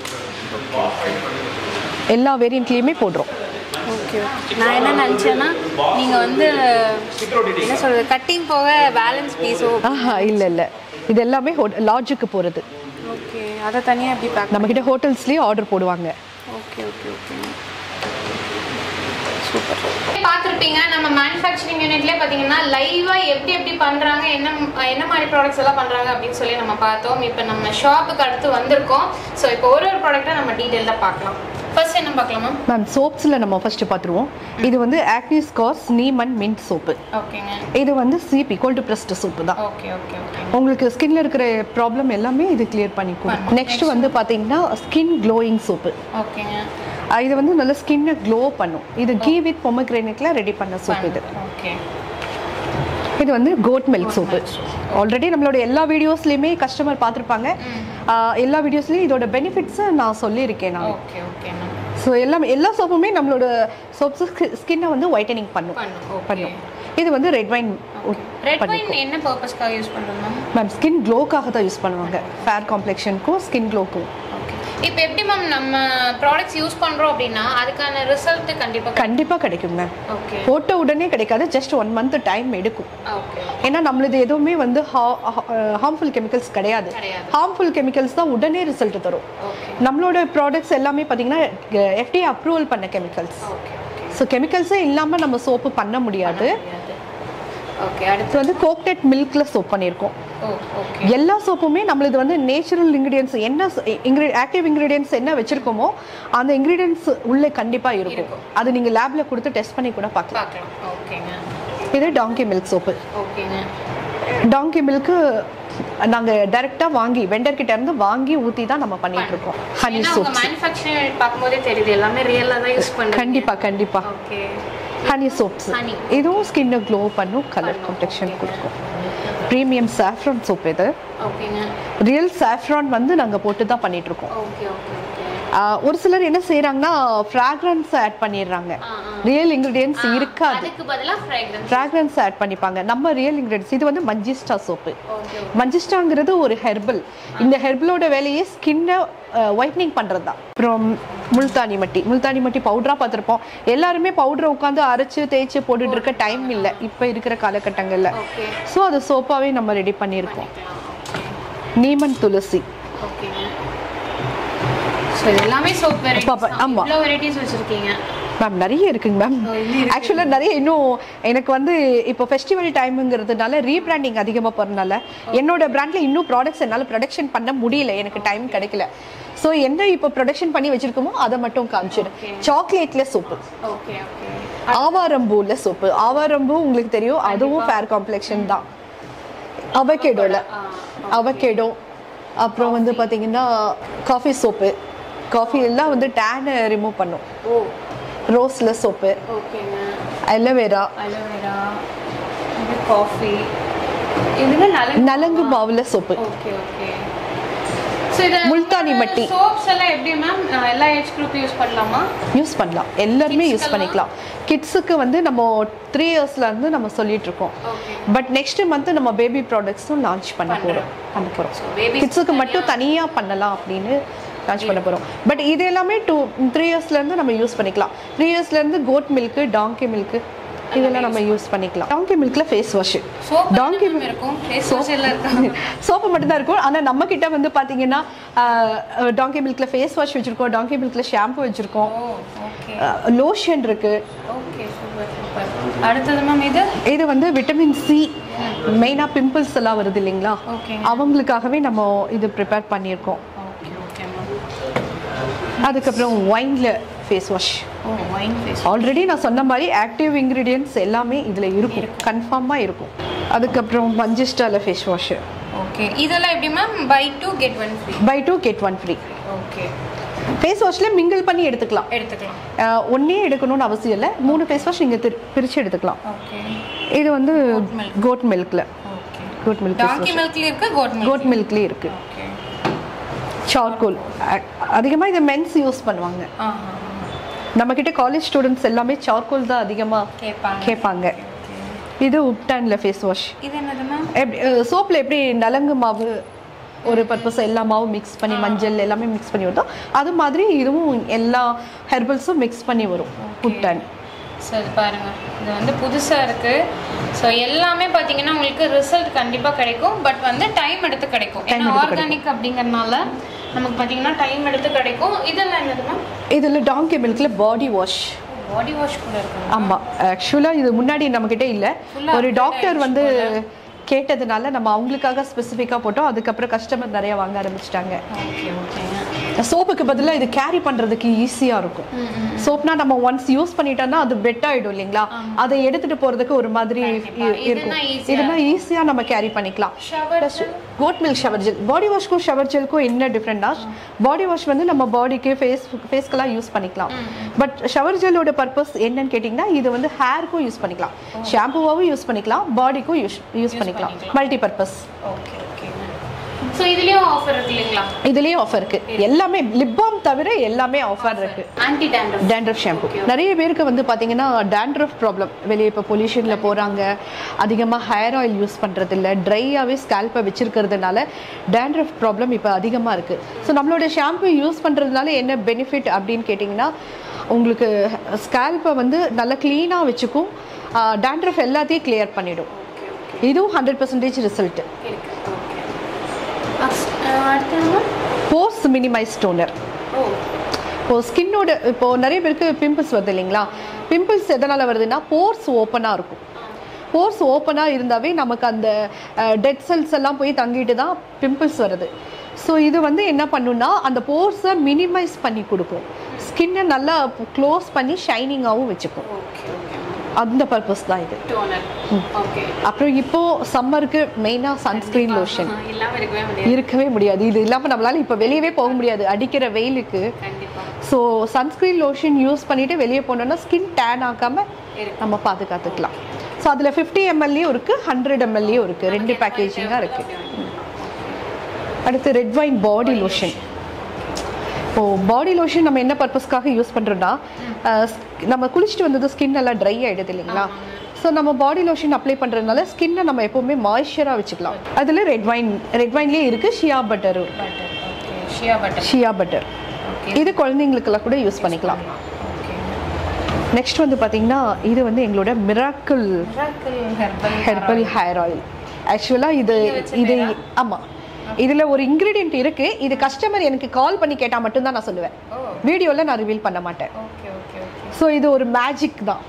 எல்லா வேரியண்ட்லேயுமே போடுறோம். ஓகே. நான் என்ன நினச்சேன்னா நீங்கள் வந்து என்ன சொல்கிறது கட்டிங் போக பேலன்ஸ் பீஸோ. ஆஹா இல்லை இல்லை, இது எல்லாமே லாட்ஜுக்கு போகிறது. ஓகே. அதை தனியாக எப்படி பேக்? நம்மக்கிட்ட ஹோட்டல்ஸ்லேயே ஆர்டர் போடுவாங்க. Okay okay okay. சூப்பர். பார்த்துருப்பீங்க நம்ம மேனுஃபேக்சரிங் யூனிட்லேயே பார்த்தீங்கன்னா லைவாக எப்படி எப்படி பண்ணுறாங்க, என்ன என்ன மாதிரி ப்ராடக்ட்ஸ் எல்லாம் பண்ணுறாங்க அப்படின்னு சொல்லி நம்ம பார்த்தோம். இப்போ நம்ம ஷாப்புக்கு அடுத்து வந்திருக்கோம். ஸோ இப்போ ஒரு ஒரு ப்ராடக்ட்டை நம்ம டீட்டெயிலாக பார்க்கலாம். ஃபர்ஸ்ட் என்ன பார்க்கலாம் மேம்? மேம் சோப்ஸில் நம்ம ஃபர்ஸ்ட் பார்த்துருவோம். இது வந்து ஆக்னி ஸ்கார்ஸ் நீமன் மின்ட் சோப்பு. ஓகேங்க. இது வந்து சிபி கோல்டு ப்ரெஸ்ட் சோப்பு தான். Okay okay okay. உங்களுக்கு ஸ்கின்ல இருக்கிற ப்ராப்ளம் எல்லாமே இது கிளியர் பண்ணி கொடுக்கும். நெக்ஸ்ட் வந்து பார்த்தீங்கன்னா ஸ்கின் க்ளோயிங் சோப்பு. ஓகேங்க. இது வந்து நல்ல ஸ்கின்னை க்ளோ பண்ணும். இது கீ வித் பொமக்ரேனேட்ல ரெடி பண்ண சோப்பு இது. ஓகே. இது வந்து கோட் மில்க் சோப்பு. ஆல்ரெடி நம்மளோட எல்லா வீடியோஸ்லையுமே கஸ்டமர் பார்த்துருப்பாங்க. எல்லா வீடியோஸ்லையும் இதோட பெனிஃபிட்ஸை நான் சொல்லியிருக்கேன் நான். Okay okay. ஸோ எல்லாமே எல்லா சோப்புமே நம்மளோட சோப்ஸ் ஸ்கின்னை வந்து ஒயிட்டனிங் பண்ணும் பண்ணும் இது வந்து ரெட் வைன். ரெட் வைன் என்ன பர்பஸ்க்காக யூஸ் பண்ணுறோம் மேம்? மேம் ஸ்கின் க்ளோக்காக தான் யூஸ் பண்ணுவாங்க. ஃபேர் காம்ப்ளெக்ஷனுக்கும் ஸ்கின் க்ளோக்கும். இப்போ எப்படி மேம் நம்ம ப்ராடக்ட்ஸ் யூஸ் பண்ணுறோம் அப்படின்னா அதுக்கான ரிசல்ட் கண்டிப்பாக கண்டிப்பாக கிடைக்கும் மேம். ஓகே. போட்ட உடனே கிடைக்காது, ஜஸ்ட் ஒன் மந்த் டைம் எடுக்கும். ஓகே. ஏன்னா நம்மளது எதுவுமே வந்து ஹார்ம்ஃபுல் கெமிக்கல்ஸ் கிடையாது. ஹார்ம்ஃபுல் கெமிக்கல்ஸ் தான் உடனே ரிசல்ட் தரும். நம்மளோட ப்ராடக்ட்ஸ் எல்லாமே பார்த்தீங்கன்னா எஃப்டிஏ அப்ரூவல் பண்ண கெமிக்கல்ஸ். ஸோ கெமிக்கல்ஸே இல்லாமல் நம்ம சோப்பு பண்ண முடியாது. ஓகே. அடுத்து வந்து கோகனட் மில்க்ல சோப் பண்ணியிருக்கோம். எல்லா சோப்புமே நம்மளது வந்து நேச்சுரல் இன்கிரீடியன்ஸ் என்ன ஆக்டிவ் இன்கிரீடியன்ஸ் என்ன வச்சிருக்கோமோ அந்த இன்கிரீடியன்ஸ் உள்ளே கண்டிப்பாக இருக்கும். அது நீங்கள் லேப்ல கொடுத்து டெஸ்ட் பண்ணி கூட பார்க்கலாம். ஓகேங்க. இது டாங்கி மில்க் சோப்பு. ஓகேங்க. டாங்கி மில்க்கு நாங்கள் டைரெக்டாக வாங்கி வெண்டர்கிட்ட இருந்து வாங்கி ஊற்றி தான் நம்ம பண்ணிட்டு இருக்கோம். ஹனி சோப் மேனுஃபேக்சரிங் பார்க்கும்போதே தெரியுது எல்லாமே ரியலாக தான் யூஸ் பண்ணுறோம். கண்டிப்பாக கண்டிப்பாக. ஓகே. ஹனி சோப்ஸ் இதுவும் ஸ்கின்னை க்ளோ பண்ணும், கலர் காம்ப்ளெக்ஷன் கொடுக்கும். ப்ரீமியம் சாஃப்ரான் சோப் இது. ஓகேங்க. ரியல் சாஃப்ரான் வந்து நாங்கள் போட்டு தான் பண்ணிட்டு இருக்கோம். Okay okay okay. ஒரு சிலர் என்ன செய்யறாங்கன்னா ஃப்ராக்ரன்ஸ் ஆட் பண்ணிடுறாங்க. ரியல் இன்கிரீடியன்ஸ் இருக்காது, அதுக்கு பதிலா ஃப்ராக்ரன்ஸ் ஃப்ராக்ரன்ஸ் ஆட் பண்ணிப்பாங்க. நம்ம ரியல் இன்கிரீடியன்ஸ் இது வந்து மஞ்சிஸ்டா சோப்பு. மஞ்சிஸ்டாங்கிறது ஒரு ஹெர்பல். இந்த ஹெர்பலோட வேலையே ஸ்கின்னை ஒயிட்னிங் பண்ணுறது தான். அப்புறம் முல்தானி மட்டி. முல்தானி மட்டி பவுடராக பார்த்துருப்போம். எல்லாருமே பவுடரை உட்காந்து அரைச்சு தேய்ச்சி போட்டுட்டு இருக்க டைம் இல்லை இப்போ இருக்கிற காலகட்டங்களில். ஸோ அது சோப்பாகவே நம்ம ரெடி பண்ணியிருக்கோம். நீமன் துளசி. எல்லாமே சோப் வெரைட்டிஸ். ஆமா, இவ்வளவு வெரைட்டிஸ் வச்சிருக்கீங்க மேம். நிறைய இருக்குங்க மேம். ஆக்சுவலாக நிறைய இன்னும் எனக்கு வந்து இப்போ ஃபெஸ்டிவல் டைமுங்கிறதுனால ரீபிராண்டிங் அதிகமாக போகிறதுனால என்னோட பிராண்டில் இன்னும் ப்ராடக்ட்ஸ் என்னால் ப்ரொடக்ஷன் பண்ண முடியல, எனக்கு டைம் கிடைக்கல. ஸோ என்ன இப்போ ப்ரொடக்ஷன் பண்ணி வச்சிருக்கோமோ அதை மட்டும் காமிச்சிடு. சாக்லேட்ல சோப்பு, ஆவாரம்பூல சோப்பு. ஆவாரம்பூ உங்களுக்கு தெரியும், அதுவும் ஃபேர் காம்ப்ளெக்ஷன் தான். அவகேடோல அவகேடோ. அப்புறம் வந்து பார்த்தீங்கன்னா காஃபி சோப்பு. காஃபி எல்லாம் வந்து டேனை ரிமூவ் பண்ணும். ரோஸ்ல சோப்பு. அலோவேரா. Aloe vera, coffee. இதுல நலங்கு நலங்கு மாவுல சோப்பு. Okay okay. சோ இது முல்தானி மட்டி. சோப்ஸ் எல்லாம் எப்படி மேம் எல்லா ஏஜ் குரூப் யூஸ் பண்ணலாமா? யூஸ் பண்ணலாம், எல்லாருமே யூஸ் பண்ணிக்கலாம். கிட்ஸுக்கு வந்து நம்ம த்ரீ இயர்ஸ்ல இருந்து நம்ம சொல்லிட்டு இருக்கோம். பட் நெக்ஸ்ட் மந்த் நம்ம பேபி ப்ராடக்ட்ஸும் லான்ச் பண்ண போறோம் பண்ண போறோம் கிட்ஸுக்கு மட்டும் தனியா பண்ணலாம் அப்படின்னு லான்ச் பண்ண போறோம். பட் இது எல்லாமே டூ த்ரீ இயர்ஸ்ல இருந்து நம்ம யூஸ் பண்ணிக்கலாம். த்ரீ இயர்ஸ்ல இருந்து கோட் மில்க், டாங்கி மில்க் இதெல்லாம் நம்ம யூஸ் பண்ணிக்கலாம். டாங்கி மில்க்ல ஃபேஸ் வாஷ், டாங்கி இருக்கும், ஃபேஸ் வாஷ் எல்லாம் இருக்கு. சோப்பு மட்டும் தான் இருக்கும். ஆனா நம்ம கிட்ட வந்து பாத்தீங்கன்னா டாங்கி மில்க்ல ஃபேஸ் வாஷ் வச்சிருக்கோம், டாங்கி மில்க்ல ஷாம்பு வச்சிருக்கோம், லோஷன் இருக்கு. Okay super super. அடுத்து மேம் இது இது வந்து விட்டமின் சி, மெயினா பிம்பிள்ஸ் எல்லாம் வருது இல்லைங்களா, அவங்களுக்காகவே நம்ம இது ப்ரிப்பேர் பண்ணியிருக்கோம். Okay okay ma'am. அதுக்கப்புறம் ஒயின்ல ஃபேஸ் வாஷ். ஓ ஒயின் ஃபேஸ். ஆல்ரெடி நான் சொன்ன மாதிரி ஆக்டிவ் இன்கிரிடியன்ட்ஸ் எல்லாமே இதுல இருக்கும், கன்ஃபார்மா இருக்கும். அதுக்கப்புறம் மஞ்சிஸ்டால ஃபேஸ் வாஷ். ஓகே. இதெல்லாம் எப்படி ma'am buy two get one free? Buy two get one free. Okay. Face வாஷ்ல மிங்கிள் பண்ணி எடுத்துக்கலாம் எடுத்துக்கலாம் ஒன்னே எடுக்கணும்னு அவசியம் இல்லை, மூணு ஃபேஸ் வாஷ் நீங்க பிரிச்சு எடுத்துக்கலாம். ஓகே. இது வந்து கோட் மில்க்ல. ஓகே. Goat milk. டாங்கி மில்க்ல இருக்கு, கோட் மில்க். கோட் மில்க்ல இருக்கு. ஓகே. சார்கோல் அதிகமா இத மென்ஸ் யூஸ் பண்ணுவாங்க. ஆஹா. நம்ம கிட்ட காலேஜ் ஸ்டூடண்ட்ஸ் எல்லாமே சார்கோல் தான் அதிகமா கேட்பாங்க கேட்பாங்க. இது உப்டான்ல ஃபேஸ் வாஷ். இது என்னது மேம்? சோப்ல எப்படி நலங்கு மாவு ஒரு பர்பஸ் எல்லா மாவும் மிக்ஸ் பண்ணி மஞ்சள் எல்லாமே மிக்ஸ் பண்ணி வரும், அது மாதிரி இதுவும் எல்லா ஹெர்பல்ஸும் மிக்ஸ் பண்ணி வரும் உப்டான். சரி பாருங்க, இது வந்து புதுசா இருக்கு. ஸோ எல்லாமே பார்த்தீங்கன்னா உங்களுக்கு ரிசல்ட் கண்டிப்பாக கிடைக்கும். பட் வந்து டைம் எடுத்து கிடைக்கும், ஏன்னா ஆர்கானிக் அப்படிங்கறதுனால நமக்கு பார்த்தீங்கன்னா டைம் எடுத்து கிடைக்கும். இதெல்லாம் என்னது மேம்? இதில் டாங்கி மில்க்ல பாடி வாஷ். பாடி வாஷ் கூட இருக்கு. ஆமாம், ஆக்சுவலாக இது முன்னாடி நம்மக்கிட்ட இல்லை, ஒரு டாக்டர் வந்து கேட்டதுனால நம்ம அவங்களுக்காக ஸ்பெசிஃபிக்காக போட்டோம். அதுக்கப்புறம் கஸ்டமர் நிறைய வாங்க ஆரம்பிச்சிட்டாங்க. ஓகே ஓகேங்க. சோப்புக்கு பதிலாக இது கேரி பண்ணுறதுக்கு ஈஸியாக இருக்கும். சோப்னா நம்ம ஒன்ஸ் யூஸ் பண்ணிட்டோம்னா அது வெட் ஆகிடும் இல்லைங்களா, அதை எடுத்துகிட்டு போகிறதுக்கு ஒரு மாதிரி இருக்கும். இதுனா ஈஸியாக நம்ம கேரி பண்ணிக்கலாம். Goat milk shower gel. Body வாஷ்க்கும் ஷவர் ஜெல்க்கும் என்ன டிஃப்ரெண்ட்னா, பாடி வாஷ் வந்து நம்ம பாடிக்கு ஃபேஸ் ஃபேஸ்க்கெல்லாம் யூஸ் பண்ணிக்கலாம். பட் ஷவர் ஜெல்லோட பர்பஸ் என்னன்னு கேட்டிங்கன்னா, இது வந்து ஹேருக்கும் யூஸ் பண்ணிக்கலாம், ஷாம்புவாகவும் யூஸ் பண்ணிக்கலாம், பாடிக்கும் யூஸ் யூஸ் பண்ணிக்கலாம், multi purpose. Okay okay. So இதுலயும் ஆஃபர் இருக்கு இல்லீங்களா? இதுலயும் ஆஃபர் இருக்கு. எல்லாமே லிப் பாம் தவிர எல்லாமே ஆஃபர் இருக்கு. Anti dandruff dandruff shampoo. நிறைய பேருக்கு வந்து பாத்தீங்கன்னா டாண்ட்ரஃப் ப்ராப்ளம், வெளியே இப்போ பொல்யூஷன்ல போறாங்க, அதிகமா ஹேர் ஆயில் யூஸ் பண்றது இல்ல, ட்ரையாவே ஸ்கேல்பை வச்சிருக்கிறதுனால டாண்ட்ரஃப் ப்ராப்ளம் இப்போ அதிகமா இருக்கு. ஸோ நம்மளோட ஷாம்பு யூஸ் பண்றதுனால என்ன பெனிஃபிட் அப்படின்னு கேட்டிங்கன்னா, உங்களுக்கு ஸ்கேல்பை வந்து நல்லா க்ளீனாக வச்சுக்கும், டாண்ட்ரஃப் எல்லாத்தையும் கிளியர் பண்ணிடும். இதுவும் hundred percentage result. Pores minimize toner. இப்போ ஸ்கின்னோட இப்போ நிறைய பேருக்கு பிம்பிள்ஸ் வருது இல்லைங்களா, பிம்பிள்ஸ் எதனால் வருதுன்னா போர்ஸ் ஓப்பனாக இருக்கும். போர்ஸ் ஓப்பனாக இருந்தாவே நமக்கு அந்த டெட் செல்ஸ் எல்லாம் போய் தங்கிட்டு தான் பிம்பிள்ஸ் வருது. ஸோ இது வந்து என்ன பண்ணுன்னா அந்த போர்ஸை மினிமைஸ் பண்ணி கொடுக்கும், ஸ்கின்னை நல்லா க்ளோஸ் பண்ணி ஷைனிங்காகவும் வச்சுக்கும். அந்த பர்பஸ் தான் இது. அப்புறம் இப்போ சம்மருக்கு மெயினா சன்ஸ்கிரீன் லோஷன் இருக்கவே முடியாது. இது இல்லாம நம்மளால இப்ப வெளியவே போக முடியாது அடிக்கிற வெயிலுக்கு. ஸோ சன்ஸ்கிரீன் லோஷன் யூஸ் பண்ணிட்டு வெளியே போனோம்னா ஸ்கின் டேன் ஆகாம நம்ம பாதுகாத்துக்கலாம். ஸோ அதுல ஃபிஃப்டி எம்எல்லையும் இருக்கு, ஹண்ட்ரட் எம்எல்லையும் இருக்கு, ரெண்டு பேக்கேஜிங்கா இருக்கு. அடுத்து ரெட் வைன் பாடி லோஷன். இப்போ பாடி லோஷன் நம்ம என்ன பர்பஸ்க்காக யூஸ் பண்ணுறோன்னா, நம்ம குளிச்சுட்டு வந்தது ஸ்கின் எல்லாம் ட்ரை ஆகிடுது இல்லைங்களா, ஸோ நம்ம பாடி லோஷன் அப்ளை பண்ணுறதுனால ஸ்கின்னை நம்ம எப்போவுமே மாய்ஸ்சராக வச்சுக்கலாம். அதில் ரெட் வைன் ரெட் வைன்லேயே இருக்குது ஷியா பட்டர். ஷியா பட்டர் இது குழந்தைங்களுக்கெல்லாம் கூட யூஸ் பண்ணிக்கலாம். நெக்ஸ்ட் வந்து பார்த்தீங்கன்னா, இது வந்து எங்களோட மிராக்கிள் ஹெர்பல் ஹேர் ஆயில். ஆக்சுவலாக இது இது ஆமாம், இதுல ஒரு இன்கிரிடியன்ட் இருக்கு. இது கஸ்டமர் எனக்கு கால் பண்ணி கேட்டா மட்டும் தான் நான் சொல்லுவேன், வீடியோல நான் ரிவீல் பண்ண மாட்டேன். ஸோ இது ஒரு மேஜிக் தான்.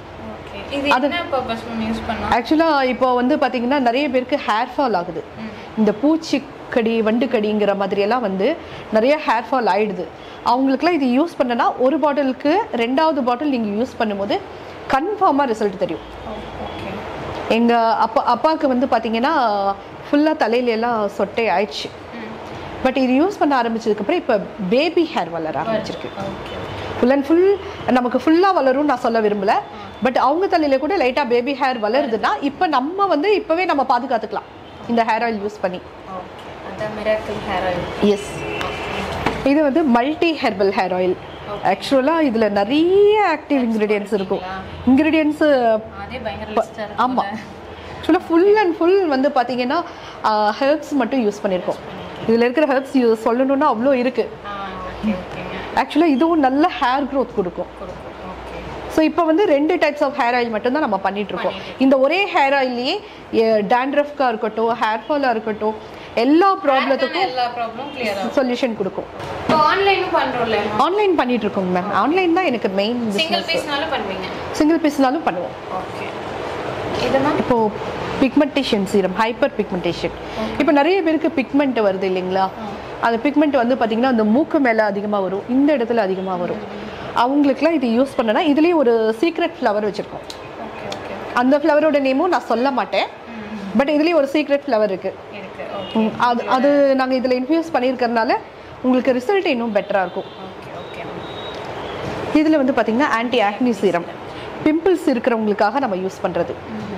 ஆக்சுவலா இப்போ வந்து பாத்தீங்கன்னா நிறைய பேருக்கு ஹேர் ஃபால் ஆகுது. இந்த பூச்சிக்கடி வண்டுக்கடிங்கிற மாதிரி எல்லாம் வந்து நிறைய ஹேர் ஃபால் ஆயிடுது. அவங்களுக்குலாம் இது யூஸ் பண்ணனா ஒரு பாட்டிலுக்கு ரெண்டாவது பாட்டில் நீங்க யூஸ் பண்ணும்போது கன்ஃபார்மா ரிசல்ட் தெரியும். எங்க அப்பா அப்பாவுக்கு வந்து பாத்தீங்கன்னா ஃபுல்லாக தலையில எல்லாம் சொட்டை ஆயிடுச்சு. பட் இது யூஸ் பண்ண ஆரம்பிச்சதுக்கப்புறம் இப்போ பேபி ஹேர் வளர ஆரம்பிச்சிருக்கு. ஃபுல் அண்ட் ஃபுல் நமக்கு ஃபுல்லாக வளரும்னு நான் சொல்ல விரும்பல, பட் அவங்க தலையில கூட லைட்டாக பேபி ஹேர் வளருதுன்னா இப்போ நம்ம வந்து இப்போவே நம்ம பாதுகாத்துக்கலாம். இந்த ஹேர் ஆயில் யூஸ் பண்ணி. ஓகே, அத மிராக்கிள் ஹேர் ஆயில். எஸ், இது வந்து மல்டி ஹெர்பல் ஹேர் ஆயில். ஆக்சுவலாக இதில் நிறைய ஆக்டிவ் இன்க்ரீடியன்ஸ் இருக்கும். இன்க்ரீடியன்ஸு ஆமாம், ஆக்சுவலாக ஃபுல் அண்ட் ஃபுல் வந்து பார்த்தீங்கன்னா ஹெர்ப்ஸ் மட்டும் யூஸ் பண்ணியிருக்கோம். இதில் இருக்கிற ஹெர்ப்ஸ் யூஸ் சொல்லணுன்னா அவ்வளோ இருக்குது. ஆக்சுவலாக இதுவும் நல்ல ஹேர் க்ரோத் கொடுக்கும். ஸோ இப்போ வந்து ரெண்டு டைப்ஸ் ஆஃப் ஹேர் ஆயில் மட்டும்தான் நம்ம பண்ணிகிட்ருக்கோம். இந்த ஒரே ஹேர் ஆயில்லையே டேண்ட்ரஃப்காக இருக்கட்டும், ஹேர் ஃபாலாக இருக்கட்டும், எல்லா ப்ராப்ளத்துக்கும் சொல்யூஷன் கொடுக்கும். ஆன்லைனும் பண்றோம்ல, ஆன்லைன் பண்ணிட்டு இருக்கோம் மேம். ஆன்லைன் தான் எனக்கு மெயின். சிங்கிள் பீஸ்னாலும் பண்ணுவீங்க? சிங்கிள் பீஸ்னாலும் பண்ணுவோம். ஓகே, இதெல்லாம் இப்போ பிக்மெண்டேஷன் சீரம், ஹைப்பர் பிக்மெண்டேஷன். இப்போ நிறைய பேருக்கு பிக்மெண்ட் வருது இல்லைங்களா? அந்த பிக்மெண்ட் வந்து பார்த்தீங்கன்னா அந்த மூக்கு மேலே அதிகமாக வரும், இந்த இடத்துல அதிகமாக வரும். அவங்களுக்குலாம் இது யூஸ் பண்ணனா இதுலேயே ஒரு சீக்ரெட் ஃப்ளவர் வச்சுருக்கோம். அந்த ஃப்ளவரோட நேமும் நான் சொல்ல மாட்டேன், பட் இதுலேயே ஒரு சீக்ரெட் ஃப்ளவர் இருக்குது. அது அது நாங்கள் இதில் இன்ஃபியூஸ் பண்ணியிருக்கிறதுனால உங்களுக்கு ரிசல்ட் இன்னும் பெட்டராக இருக்கும். இதில் வந்து பார்த்தீங்கன்னா ஆன்டி ஆக்னி சீரம், பிம்பிள்ஸ் இருக்கிறவங்களுக்காக நம்ம யூஸ் பண்ணுறது.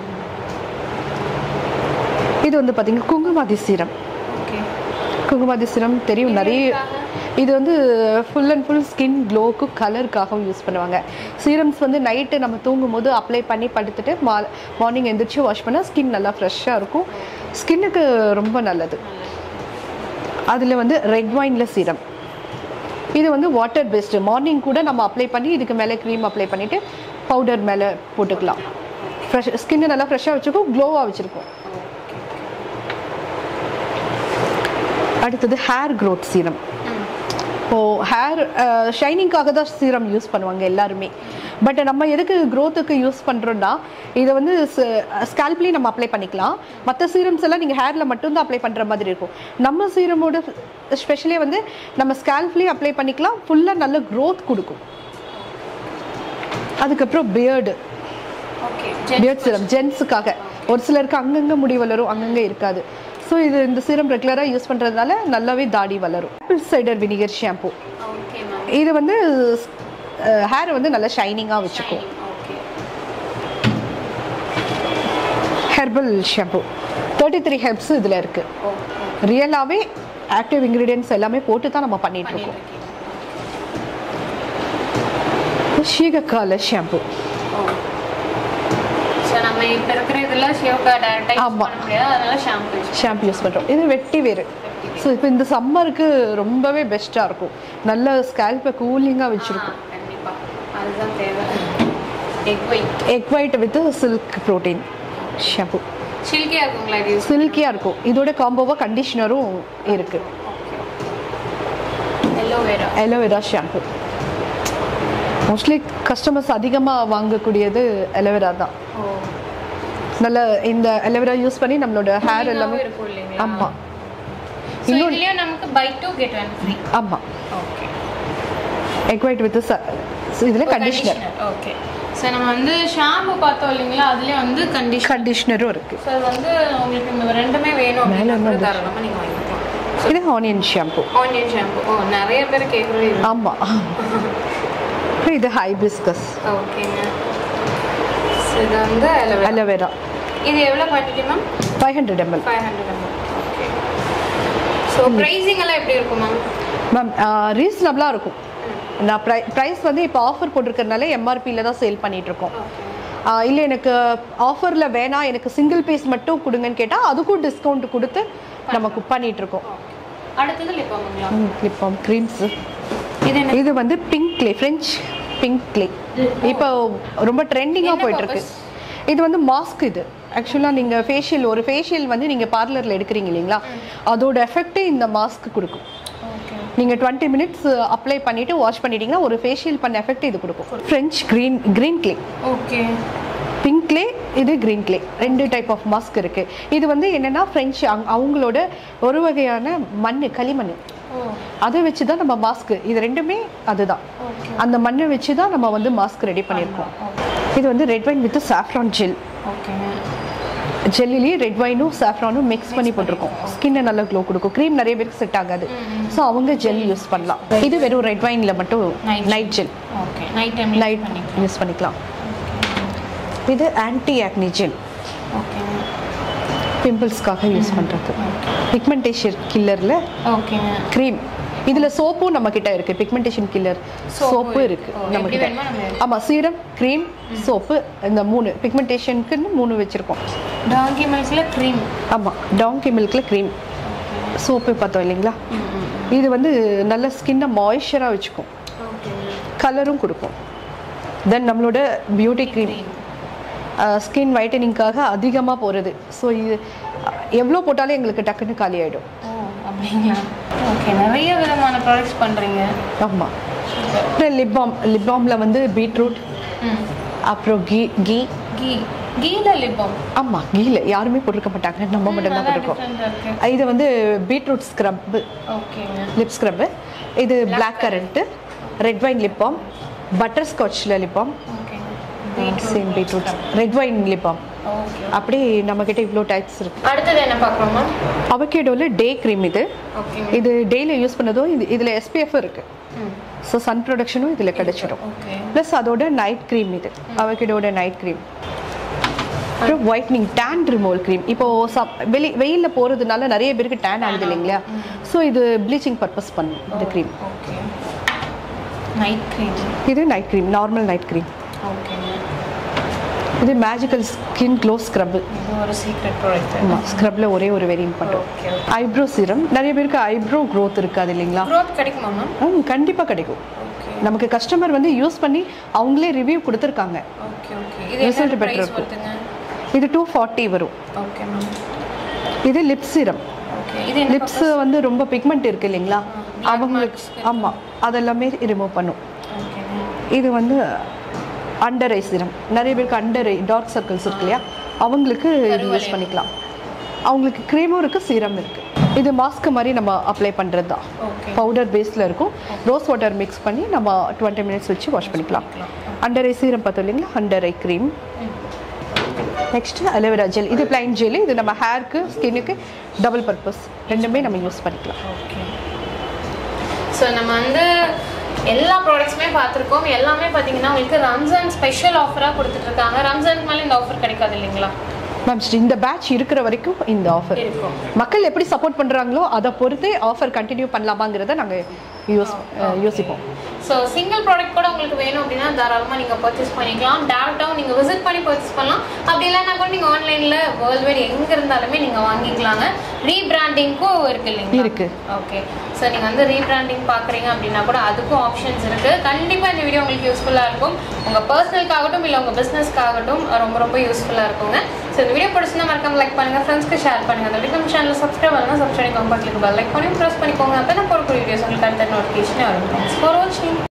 இது வந்து பார்த்தீங்கன்னா குங்குமாதி சீரம். குங்குமாதி சீரம் தெரியும் நிறைய. இது வந்து ஃபுல் அண்ட் ஃபுல் ஸ்கின் க்ளோவுக்கும் கலருக்காகவும் யூஸ் பண்ணுவாங்க. சீரம்ஸ் வந்து நைட்டு நம்ம தூங்கும் போது அப்ளை பண்ணி படுத்துட்டு மா மார்னிங் எந்திரிச்சு வாஷ் பண்ணால் ஸ்கின் நல்லா ஃப்ரெஷ்ஷாக இருக்கும், ஸ்கின்னுக்கு ரொம்ப நல்லது. அதில் வந்து ரெட் வைனில் சீரம், இது வந்து வாட்டர் பேஸ்டு. மார்னிங் கூட நம்ம அப்ளை பண்ணி இதுக்கு மேலே க்ரீம் அப்ளை பண்ணிவிட்டு பவுடர் மேலே போட்டுக்கலாம். ஃப்ரெஷ் ஸ்கின்னை நல்லா ஃப்ரெஷ்ஷாக வச்சுருக்கோம், க்ளோவாக வச்சுருக்கோம். அடுத்தது ஹேர் க்ரோத் சீரம். இப்போது ஹேர் ஷைனிங்காக தான் சீரம் யூஸ் பண்ணுவாங்க எல்லாருமே. பட் நம்ம எதுக்கு க்ரோத்துக்கு யூஸ் பண்ணுறோன்னா, இதை வந்து ஸ்கேல்ப்லேயும் நம்ம அப்ளை பண்ணிக்கலாம். மற்ற சீரம்ஸ் எல்லாம் நீங்கள் ஹேரில் மட்டும்தான் அப்ளை பண்ணுற மாதிரி இருக்கும். நம்ம சீரமோட ஸ்பெஷலி வந்து நம்ம ஸ்கேல்ப்லேயும் அப்ளை பண்ணிக்கலாம், ஃபுல்லாக நல்ல க்ரோத் கொடுக்கும். அதுக்கப்புறம் பியர்டு பியர்ட் சீரம் ஜென்ஸுக்காக. ஒரு சிலருக்கு அங்கங்கே முடி வளரும், அங்கங்கே இருக்காது. ஸோ இது இந்த சீரம் ரெகுலராக யூஸ் பண்ணுறதுனால நல்லாவே தாடி வளரும். ஆப்பிள் சைடர் வினிகர் ஷாம்பு, இது வந்து ஹேர் வந்து நல்லா ஷைனிங்காக வச்சுக்கும். Herbal shampoo, thirty three herbs இதில் இருக்குது. ரியலாகவே ஆக்டிவ் இன்க்ரீடியன்ட்ஸ் எல்லாமே போட்டு தான் நம்ம பண்ணிகிட்ருக்கோம். ஷீகக்கால ஷாம்பு, ஷாம்பு யூஸ் பண்ணுறோம். இது வெட்டி வேறு. ஸோ இப்போ இந்த சம்மருக்கு ரொம்பவே பெஸ்ட்டாக இருக்கும், நல்ல ஸ்கேல்பை கூலிங்காக வச்சுருக்கும். Egg white with silk protein shampoo, சில்கியாக இருக்கும். இதோட காம்போவாக கண்டிஷனரும் இருக்குது. எலோவேரா ஷாம்பு, மோஸ்ட்லி கஸ்டமர்ஸ் அதிகமாக வாங்கக்கூடியது எலோவேரா தான். நல்ல இந்த எலோவேரா யூஸ் பண்ணி நம்மளோட ஹேர் எல்லாமே. ஆமாம், இன்னும் நமக்கு buy two get one free. ஆமாம், ஓகே. எக் ஒயிட் வித் இதில் கண்டிஷனர். ஓகே, ஸோ நம்ம வந்து ஷாம்பு பார்த்தோம் இல்லைங்களா, அதுலேயே வந்து கண்டிஷன் கண்டிஷனரும் இருக்குது. ஸோ வந்து உங்களுக்கு இந்த ரெண்டுமே வேணும் மேலே தாராளமாக நீங்கள் வாங்கிக்கலாம். இது ஆனியன் ஷாம்பு. ஆனியன் ஷாம்பு, ஓ நிறைய பேர் கேட்குறது. ஆமாம், இது ஹைபிஸ்கஸ். ஓகேங்க, இது வந்து அலோவேரா. இது எவ்வளோ quantity ma'am? Five hundred ML. Five hundred ML. Okay. So pricing எல்லாம் எப்படி இருக்கும் மேம்? மேம் ரீசனபிளாக இருக்கும். நான் ப்ரை ப்ரைஸ் வந்து இப்போ ஆஃபர் போட்டிருக்கறனால எம்ஆர்பியில் தான் சேல் பண்ணிகிட்ருக்கோம். இல்லை எனக்கு ஆஃபரில் வேணாம், எனக்கு சிங்கிள் பீஸ் மட்டும் கொடுங்கன்னு கேட்டால் அதுக்கும் டிஸ்கவுண்ட் கொடுத்து நமக்கு பண்ணிகிட்ருக்கோம். அடுத்தது லிப்பாமுங்களா? Lip balm creams. இது இது வந்து pink clay, french pink clay. இப்போ ரொம்ப ட்ரெண்டிங்காக போயிட்டுருக்கு. இது வந்து மாஸ்க். இது ஆக்சுவலாக நீங்கள் ஃபேஷியல் ஒரு ஃபேஷியல் வந்து நீங்கள் பார்லரில் எடுக்கிறீங்க இல்லைங்களா, அதோட எஃபெக்டே இந்த மாஸ்க் கொடுக்கும். நீங்கள் டுவெண்ட்டி மினிட்ஸ் அப்ளை பண்ணிவிட்டு வாஷ் பண்ணிட்டீங்கன்னா ஒரு ஃபேஷியல் பண்ண எஃபெக்ட் இது கொடுக்கும். French green green clay. Okay. Pink clay, இது க்ரீன் க்ளே. ரெண்டு டைப் ஆஃப் மாஸ்க் இருக்குது. இது வந்து என்னென்னா ஃப்ரெஞ்ச் அவங்களோட ஒரு வகையான மண், களிமண், அதை வச்சு தான் நம்ம மாஸ்க். இது ரெண்டுமே அதுதான், அந்த மண்ணை வச்சு தான் நம்ம வந்து மாஸ்க் ரெடி பண்ணியிருக்கோம். இது வந்து red wine with saffron gel. ஜெல்லிலேயே ரெட் வைனும் சாஃப்ரானும் மிக்ஸ் பண்ணி போட்டிருக்கோம். ஸ்கின்னை நல்லா க்ளோ கொடுக்கும். க்ரீம் நிறைய பேருக்கு செட் ஆகாது, ஸோ அவங்க ஜெல் யூஸ் பண்ணலாம். இது வெறும் ரெட் வைனில் மட்டும் நைட் ஜெல், நைட் யூஸ் பண்ணிக்கலாம். இது ஆன்டி ஆக்னி ஜெல். பிம்பிள்ஸ்க்காக யூஸ் பண்ணுறது. பிக்மெண்டேஷன் கில்லரில் ஓகேங்க க்ரீம். இதில் சோப்பும் நம்ம கிட்ட இருக்கு. பிக்மெண்டேஷன் கில்லர் சோப்பு இருக்கு நம்ம கிட்ட. ஆமாம், சீரம், க்ரீம், சோப்பு, இந்த மூணு பிக்மெண்டேஷனுக்குன்னு மூணு வச்சுருக்கோம். டாங்கி மில்க்ல க்ரீம். ஆமாம், டாங்கி மில்க்ல க்ரீம். சோப்பு பார்த்தோம் இல்லைங்களா, இது வந்து நல்ல ஸ்கின்னை மாய்ஸ்சராக வச்சுக்கும், கலரும் கொடுக்கும். தென் நம்மளோட பியூட்டி க்ரீம் ஸ்கின் வைட்டனிங்காக அதிகமாக போகிறது. ஸோ இது எவ்வளோ போட்டாலும் எங்களுக்கு டக்குன்னு காலி ஆகிடும். அப்படிங்களா? ஓகே, நிறைய விதமான ப்ராடக்ட்ஸ் பண்ணுறீங்க. ஆமாம். அப்புறம் லிப் பாம். லிப் பாமில் வந்து பீட்ரூட், அப்புறம் கீ கீ கீ கீல லிப் பாம். ஆமாம், கீல யாருமே போட்டிருக்க மாட்டாங்க, நம்ம மட்டும் தான் போட்டிருக்கோம். இது வந்து பீட்ரூட் ஸ்க்ரப்பு, ஓகேங்க, லிப் ஸ்க்ரப்பு. இது black currant, red wine lip balm, butter ஸ்காட்சில் lip balm, same beetroot, red wine lip balm. அப்படி நம்ம கிட்ட இவ்வளோ டைப்ஸ் இருக்கு. அடுத்தது என்ன பார்க்குறோம் மேம்? அவகேடோவில் day cream. இது இது டேயில் யூஸ் பண்ணதும் இது இதில் எஸ்பிஎஃப் இருக்கு. ஸோ சன் ப்ரொடக்ஷனும் இதில் கிடைச்சிடும். ப்ளஸ் அதோட நைட் க்ரீம். இது அவகேடோட நைட் க்ரீம். அப்புறம் ஒயிட்னிங் டேன் ரிமூவல் க்ரீம். இப்போ சப் வெளி வெயிலில் போகிறதுனால நிறைய பேருக்கு டேன் ஆகுது இல்லைங்களா, ஸோ இது ப்ளீச்சிங் பர்பஸ் பண்ணும் இந்த க்ரீம். Night cream. இது night cream, normal night cream. Okay. இது மேஜிக்கல் ஸ்கின் க்ளோ ஸ்க்ரப். இது ஒரு சீக்ரெட் ப்ராடக்ட். ஆமாம், ஸ்க்ரப்பில் ஒரே ஒரு வேரியன்ட் பண்ணுறோம். Eyebrow serum. நிறைய பேருக்கு ஐப்ரோ க்ரோத் இருக்காது இல்லைங்களா? க்ரோத் கிடைக்குமா மேம்? ம், கண்டிப்பாக கிடைக்கும். நமக்கு கஸ்டமர் வந்து யூஸ் பண்ணி அவங்களே ரிவ்யூ கொடுத்துருக்காங்க. Okay okay. இது ரிசல்ட் பெட்டர் இருக்கும். இது டூ ஃபார்ட்டி வரும். Okay ma'am. இது லிப் சீரம். ஓகே. இது லிப்ஸ் வந்து ரொம்ப பிக்மெண்ட் இருக்கு இல்லைங்களா, அவங்களுக்கு ஆமாம் அதெல்லாமே ரிமூவ் பண்ணும். ஓகே. இது வந்து அண்டர் ஐ சீரம். நிறைய பேருக்கு அண்டர் ஐ டார்க் சர்க்கிள்ஸ் இருக்கு இல்லையா, அவங்களுக்கு இது யூஸ் பண்ணிக்கலாம். அவங்களுக்கு க்ரீமும் இருக்குது, சீரம் இருக்குது. இது மாஸ்க் மாதிரி நம்ம அப்ளை பண்ணுறது தான். பவுடர் பேஸில் இருக்கும். ரோஸ் வாட்டர் மிக்ஸ் பண்ணி நம்ம டுவெண்ட்டி மினிட்ஸ் வச்சு வாஷ் பண்ணிக்கலாம். அண்டர் ஐ சீரம் பார்த்தோம் இல்லைங்களா, under eye cream. Next aloe vera gel. இது பிளைன் ஜெல். இது நம்ம ஹேருக்கு, ஸ்கின்னுக்கு டபுள் பர்பஸ், ரெண்டுமே நம்ம யூஸ் பண்ணிக்கலாம். ஓகே. ஸோ நம்ம வந்து எல்லா ப்ராடக்ட்ஸுமே பார்த்துருக்கோம். எல்லாமே பார்த்தீங்கன்னா உங்களுக்கு ரம்ஜான் ஸ்பெஷல் ஆஃபராக கொடுத்துட்ருக்காங்க. ரம்ஜானுக்கு மேலே இந்த ஆஃபர் கிடைக்காது இல்லைங்களா மேம்? இந்த பேட்ச் இருக்கிற வரைக்கும் இந்த ஆஃபர் இருக்கும். மக்கள் எப்படி சப்போர்ட் பண்ணுறாங்களோ அதை பொறுத்து ஆஃபர் கண்டினியூ பண்ணலாமாங்கிறத நாங்கள் யூஸ் யோசிப்போம். ஸோ சிங்கிள் ப்ராடக்ட் கூட உங்களுக்கு வேணும் அப்படின்னா தாராளமாக நீங்கள் பர்ச்சேஸ் பண்ணிக்கலாம். டேரெக்டாகவும் நீங்கள் விசிட் பண்ணி பர்ச்சேஸ் பண்ணலாம். அப்படி இல்லைன்னா கூட நீங்கள் ஆன்லைனில் வேர்ல்டு வைட் எங்கே இருந்தாலுமே நீங்கள் வாங்கிக்கலாங்க. ரீபிராண்டிங்க்கும் இருக்குது இல்லைங்களா? இருக்குது. ஓகே. ஸோ நீங்கள் வந்து ரீபிராண்டிங் பார்க்குறீங்க அப்படின்னா கூட அதுக்கும் ஆப்ஷன்ஸ் இருக்குது. கண்டிப்பாக இந்த வீடியோ உங்களுக்கு யூஸ்ஃபுல்லாக இருக்கும். உங்கள் பர்சனலுக்காகட்டும் இல்லை உங்கள் பிஸ்னஸ்க்காகட்டும் ரொம்ப ரொம்ப யூஸ்ஃபுல்லாக இருக்குங்க. ஸோ இந்த வீடியோ பிடிச்சிருந்தா மறக்காம லைக் பண்ணுங்கள், ஃப்ரெண்ட்ஸ்க்கு ஷேர் பண்ணுங்கள். அந்த வீடியோ சேனலில் சப்ஸ்கிரைப் பண்ணலாம், சப்ஸ்கிரைப் கம்பெனிக்கு பெல் லைக் பண்ணி ப்ரெஸ் பண்ணிக்கோங்க. அப்போ நான் போடக்கூடிய வீடியோஸ் உங்களுக்கு அடுத்த நோட்டிஃபிகேஷன் வரும். தேங்க்ஸ் ஃபார் வாட்சிங்.